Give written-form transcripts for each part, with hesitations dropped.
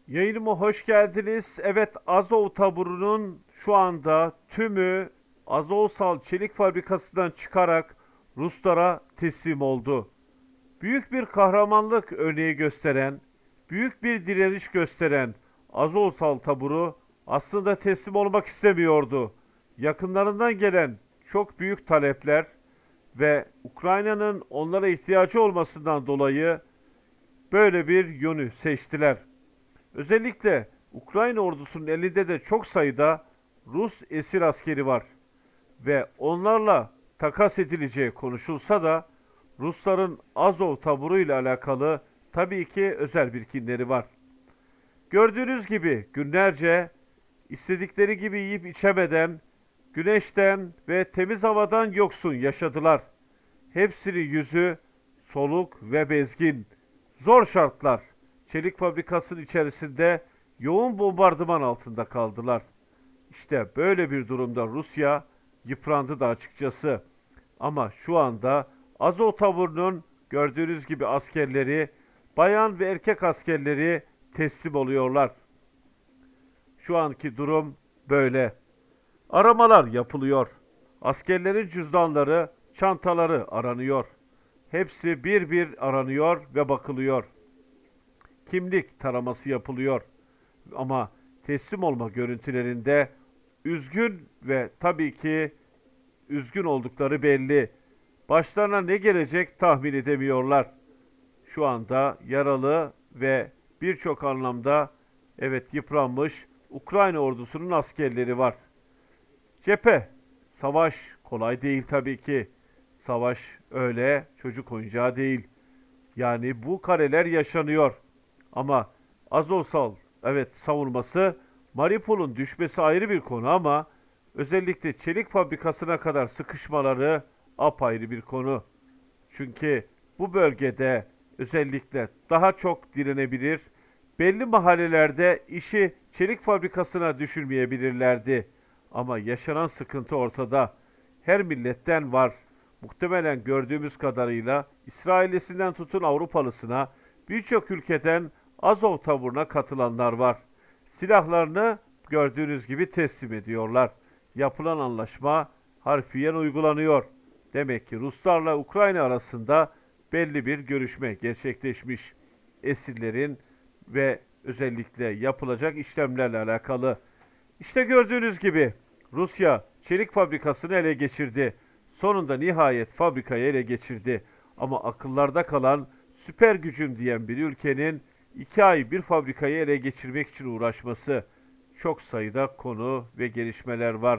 Yayınıma hoş geldiniz. Evet, Azov taburunun şu anda tümü Azovstal Çelik Fabrikası'ndan çıkarak Ruslara teslim oldu. Büyük bir kahramanlık örneği gösteren, büyük bir direniş gösteren Azovstal taburu aslında teslim olmak istemiyordu. Yakınlarından gelen çok büyük talepler ve Ukrayna'nın onlara ihtiyacı olmasından dolayı böyle bir yönü seçtiler. Özellikle Ukrayna ordusunun elinde de çok sayıda Rus esir askeri var ve onlarla takas edileceği konuşulsa da Rusların Azov taburu ile alakalı tabii ki özel birikimleri var. Gördüğünüz gibi günlerce istedikleri gibi yiyip içemeden, güneşten ve temiz havadan yoksun yaşadılar. Hepsinin yüzü soluk ve bezgin. Zor şartlar. Çelik fabrikasının içerisinde yoğun bombardıman altında kaldılar. İşte böyle bir durumda Rusya yıprandı da açıkçası. Ama şu anda Azov taburunun gördüğünüz gibi askerleri, bayan ve erkek askerleri teslim oluyorlar. Şu anki durum böyle. Aramalar yapılıyor. Askerlerin cüzdanları, çantaları aranıyor. Hepsi bir bir aranıyor ve bakılıyor. Kimlik taraması yapılıyor. Ama teslim olma görüntülerinde üzgün ve tabii ki üzgün oldukları belli. Başlarına ne gelecek tahmin edemiyorlar. Şu anda yaralı ve birçok anlamda evet yıpranmış Ukrayna ordusunun askerleri var. Cephe, savaş kolay değil tabii ki. Savaş öyle çocuk oyuncağı değil. Yani bu kareler yaşanıyor. Ama Azovstal evet savunması Mariupol'un düşmesi ayrı bir konu ama özellikle çelik fabrikasına kadar sıkışmaları apayrı bir konu. Çünkü bu bölgede özellikle daha çok direnebilir, belli mahallelerde işi çelik fabrikasına düşürmeyebilirlerdi. Ama yaşanan sıkıntı ortada. Her milletten var. Muhtemelen gördüğümüz kadarıyla İsraillisinden tutun Avrupalısına birçok ülkeden Azov taburuna katılanlar var. Silahlarını gördüğünüz gibi teslim ediyorlar. Yapılan anlaşma harfiyen uygulanıyor. Demek ki Ruslarla Ukrayna arasında belli bir görüşme gerçekleşmiş. Esirlerin ve özellikle yapılacak işlemlerle alakalı. İşte gördüğünüz gibi Rusya çelik fabrikasını ele geçirdi. Sonunda nihayet fabrikayı ele geçirdi. Ama akıllarda kalan süper gücüm diyen bir ülkenin 2 ay bir fabrikayı ele geçirmek için uğraşması. Çok sayıda konu ve gelişmeler var.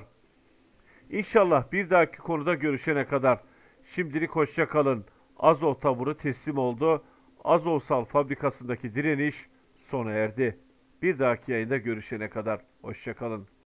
İnşallah bir dahaki konuda görüşene kadar şimdilik hoşça kalın. Azov taburu teslim oldu. Azovstal fabrikasındaki direniş sona erdi. Bir dahaki yayında görüşene kadar hoşça kalın.